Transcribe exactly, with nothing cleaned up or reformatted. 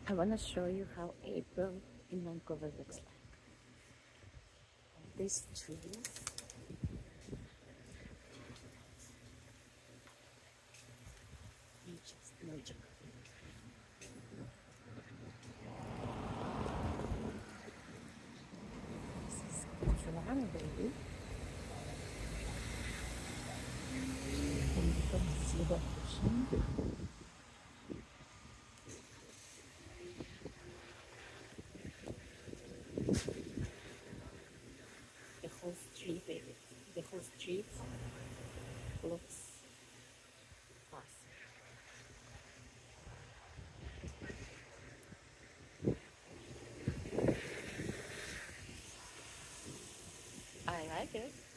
I want to show you how April in Vancouver looks like. These trees, you just no joke. This is Kuchuang, baby. And you can see the ocean. The whole street, baby. The whole street looks awesome. I like it.